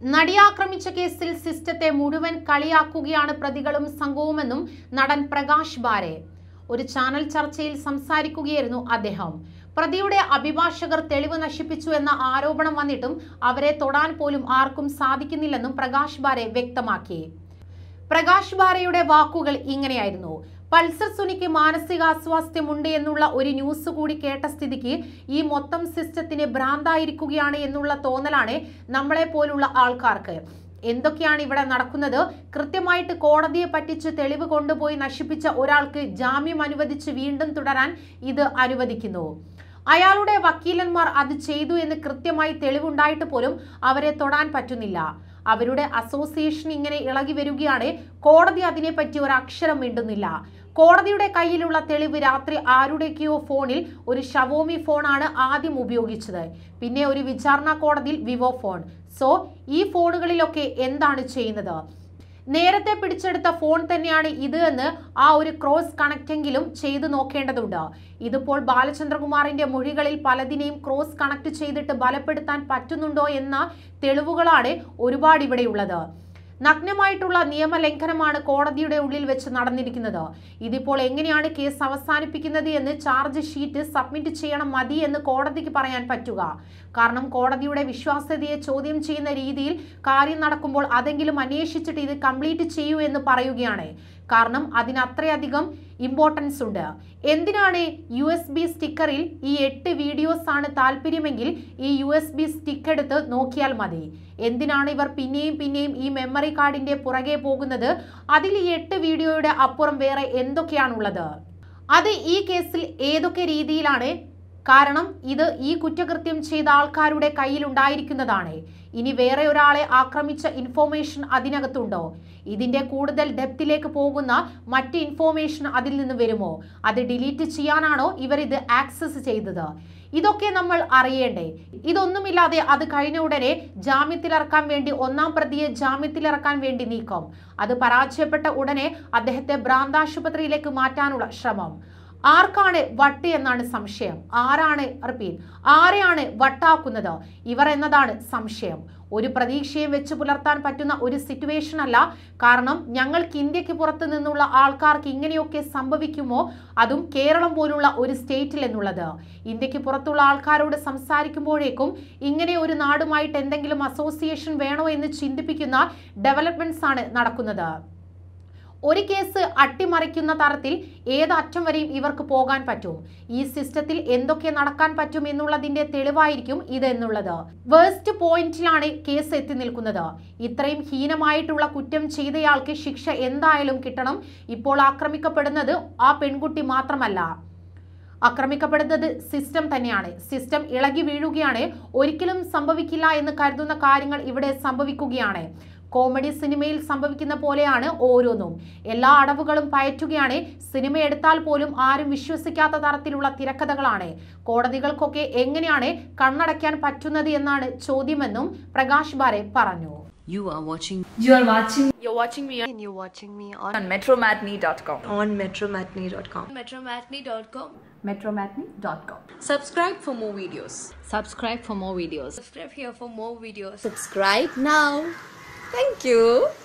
നടിയാക്രമിച്ച കേസിൽ സിസ്റ്റത്തെ മുഴുവൻ കളിയാക്കുകയാണ് പ്രതികളും സംഘവുമെന്നും നടൻ പ്രകാശ് ബാരെ ഒരു ചാനൽ ചർച്ചയിൽ സംസാരിക്കുകയായിരുന്നു അദ്ദേഹം. പ്രതിയുടെ അഭിഭാഷകർ തെളിവ് നശിപ്പിച്ചു എന്ന ആരോപണം വന്നിട്ടും അവരെ തൊടാൻ പോലും ആർക്കും സാധിക്കുന്നില്ലെന്നും പ്രകാശ് ബാരെ വ്യക്തമാക്കി. പ്രകാശ് ബാരയുടെ വാക്കുകൾ ഇങ്ങനെയായിരുന്നു: പൾസർ സുനിക്ക് മാനസികാസ്വാസ്ഥ്യമുണ്ട് എന്നുള്ള ഒരു ന്യൂസ് കൂടി കേട്ട സ്ഥിതിക്ക് ഈ മൊത്തം സിസ്റ്റത്തിന് ഭ്രാന്തായിരിക്കുകയാണ് എന്നുള്ള തോന്നലാണ് നമ്മളെ പോലുള്ള ആൾക്കാർക്ക്. എന്തൊക്കെയാണ് ഇവിടെ നടക്കുന്നത്? കൃത്യമായിട്ട് കോടതിയെ പറ്റിച്ച് തെളിവ് കൊണ്ടുപോയി നശിപ്പിച്ച ഒരാൾക്ക് ജാമ്യം അനുവദിച്ച് വീണ്ടും തുടരാൻ ഇത് അനുവദിക്കുന്നു. അയാളുടെ വക്കീലന്മാർ അത് ചെയ്തു എന്ന് കൃത്യമായി തെളിവുണ്ടായിട്ട് പോലും അവരെ തൊടാൻ പറ്റുന്നില്ല. അവരുടെ അസോസിയേഷൻ ഇങ്ങനെ ഇളകി വരികയാണ്. കോടതി അതിനെപ്പറ്റി ഒരു അക്ഷരം മിണ്ടുന്നില്ല. കോടതിയുടെ കയ്യിലുള്ള തെളിവ് രാത്രി ആരുടെയൊക്കെയോ ഫോണിൽ ഒരു ഷവോമി ഫോണാണ് ആദ്യം ഉപയോഗിച്ചത്. പിന്നെ ഒരു വിചാരണ കോടതിയിൽ വിവോ ഫോൺ. സോ ഈ ഫോണുകളിലൊക്കെ എന്താണ് ചെയ്യുന്നത്? നേരത്തെ പിടിച്ചെടുത്ത ഫോൺ തന്നെയാണ് ഇത് എന്ന് ആ ഒരു ക്രോസ് കണക്റ്റെങ്കിലും ചെയ്തു നോക്കേണ്ടതുണ്ട്. ഇതിപ്പോൾ ബാലചന്ദ്രകുമാറിന്റെ മൊഴികളിൽ പലതിനെയും ക്രോസ് കണക്ട് ചെയ്തിട്ട് ബലപ്പെടുത്താൻ പറ്റുന്നുണ്ടോ എന്ന തെളിവുകളാണ് ഒരുപാട് ഇവിടെയുള്ളത്. നഗ്നമായിട്ടുള്ള നിയമലംഘനമാണ് കോടതിയുടെ ഉള്ളിൽ വെച്ച് നടന്നിരിക്കുന്നത്. ഇതിപ്പോൾ എങ്ങനെയാണ് കേസ് അവസാനിപ്പിക്കുന്നത് എന്ന് ചാർജ് ഷീറ്റ് സബ്മിറ്റ് ചെയ്യണം മതി എന്ന് കോടതിക്ക് പറയാൻ പറ്റുക? കാരണം കോടതിയുടെ വിശ്വാസ്യതയെ ചോദ്യം ചെയ്യുന്ന രീതിയിൽ കാര്യം നടക്കുമ്പോൾ അതെങ്കിലും അന്വേഷിച്ചിട്ട് ഇത് കംപ്ലീറ്റ് ചെയ്യൂ എന്ന് പറയുകയാണ്. കാരണം അതിന് അത്രയധികം ഇമ്പോർട്ടൻസ് ഉണ്ട്. എന്തിനാണ് USB സ്റ്റിക്കറിൽ ഈ 8 വീഡിയോസ് ആണ് താല്പര്യമെങ്കിൽ ഈ USB സ്റ്റിക്ക് എടുത്ത് നോക്കിയാൽ മതി. എന്തിനാണ് ഇവർ പിന്നെയും ഈ മെമ്മറി കാർഡിന്റെ പുറകെ പോകുന്നത്? അതിൽ ഈ 8 വീഡിയോയുടെ അപ്പുറം വേറെ എന്തൊക്കെയാണുള്ളത്? അത് ഈ കേസിൽ ഏതൊക്കെ രീതിയിലാണ്? കാരണം ഇത് ഈ കുറ്റകൃത്യം ചെയ്ത ആൾക്കാരുടെ കയ്യിൽ ഉണ്ടായിരിക്കുന്നതാണ്. ഇനി വേറെ ഒരാളെ ആക്രമിച്ച ഇൻഫോർമേഷൻ അതിനകത്തുണ്ടോ? ഇതിന്റെ കൂടുതൽ ഡെപ്തിലേക്ക് പോകുന്ന മറ്റ് ഇൻഫോർമേഷൻ അതിൽ നിന്ന് വരുമോ? അത് ഡിലീറ്റ് ചെയ്യാനാണോ ഇവർ ഇത് ആക്സസ് ചെയ്തത്? ഇതൊക്കെ നമ്മൾ അറിയേണ്ടേ? ഇതൊന്നുമില്ലാതെ അത് കഴിഞ്ഞ ഉടനെ ജാമ്യത്തിലിറക്കാൻ വേണ്ടി ഒന്നാം പ്രതിയെ ജാമ്യത്തിലിറക്കാൻ വേണ്ടി നീക്കം. അത് പരാജയപ്പെട്ട ഉടനെ അദ്ദേഹത്തെ ഭ്രാന്താശുപത്രിയിലേക്ക് മാറ്റാനുള്ള ശ്രമം. ആർക്കാണ് വട്ട് എന്നാണ് സംശയം. ആരെയാണ് വട്ടാക്കുന്നത്? ഇവർ എന്നതാണ് സംശയം. ഒരു പ്രതീക്ഷയും വെച്ച് പുലർത്താൻ പറ്റുന്ന ഒരു സിറ്റുവേഷൻ അല്ല. കാരണം ഞങ്ങൾക്ക് ഇന്ത്യക്ക് പുറത്ത് നിന്നുള്ള ആൾക്കാർക്ക് ഇങ്ങനെയൊക്കെ സംഭവിക്കുമോ? അതും കേരളം പോലുള്ള ഒരു സ്റ്റേറ്റിൽ എന്നുള്ളത്. ഇന്ത്യക്ക് പുറത്തുള്ള ആൾക്കാരോട് സംസാരിക്കുമ്പോഴേക്കും ഇങ്ങനെ ഒരു നാടുമായിട്ട് എന്തെങ്കിലും അസോസിയേഷൻ വേണോ എന്ന് ചിന്തിപ്പിക്കുന്ന ഡെവലപ്മെന്റ്സ് ആണ് നടക്കുന്നത്. ഒരു കേസ് അട്ടിമറിക്കുന്ന തരത്തിൽ ഏത് അറ്റം വരെയും ഇവർക്ക് പോകാൻ പറ്റും. ഈ സിസ്റ്റത്തിൽ എന്തൊക്കെ നടക്കാൻ പറ്റും എന്നുള്ളതിന്റെ തെളിവായിരിക്കും ഇത് എന്നുള്ളത്. വേസ്റ്റ് പോയിന്റിലാണ് കേസ് എത്തി നിൽക്കുന്നത്. ഇത്രയും ഹീനമായിട്ടുള്ള കുറ്റം ചെയ്തയാൾക്ക് ശിക്ഷ എന്തായാലും കിട്ടണം. ഇപ്പോൾ ആക്രമിക്കപ്പെടുന്നത് ആ പെൺകുട്ടി മാത്രമല്ല, ആക്രമിക്കപ്പെടുന്നത് സിസ്റ്റം തന്നെയാണ്. സിസ്റ്റം ഇളകി വീഴുകയാണ്. ഒരിക്കലും സംഭവിക്കില്ല എന്ന് കരുതുന്ന കാര്യങ്ങൾ ഇവിടെ സംഭവിക്കുകയാണ്. കോമഡി സിനിമയിൽ സംഭവിക്കുന്ന പോലെയാണ് ഓരോന്നും. എല്ലാ അടവുകളും പയറ്റുകയാണ്. സിനിമ എടുത്താൽ പോലും ആരും വിശ്വസിക്കാത്ത തരത്തിലുള്ള തിരക്കഥകളാണ്. കോടതികൾക്കൊക്കെ എങ്ങനെയാണ് കണ്ണടയ്ക്കാൻ പറ്റുന്നത് എന്നാണ് ചോദ്യമെന്നും പ്രകാശ് ബാരെ പറഞ്ഞു. You're watching me on metromatinee.com. On metromatinee.com. metromatinee.com. Subscribe for more videos. Subscribe for more videos. Subscribe here for more videos. Subscribe now. Thank you.